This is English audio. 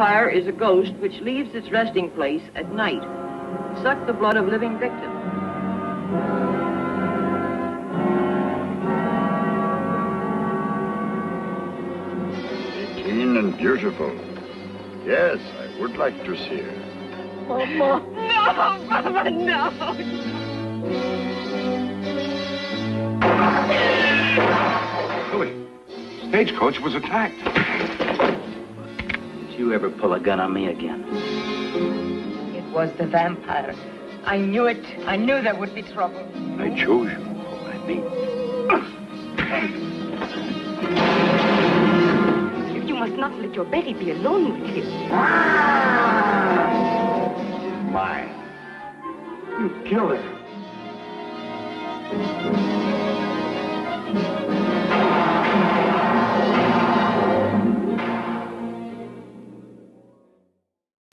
vampire is a ghost which leaves its resting place at night to suck the blood of living victims. Clean and beautiful. Yes, I would like to see her. Mama. No, Mama, no. Louis, stagecoach was attacked. Did you ever pull a gun on me again? It was the vampire. I knew it. I knew there would be trouble. I chose you for my mate. You must not let your Betty be alone with him. Mine. You killed her.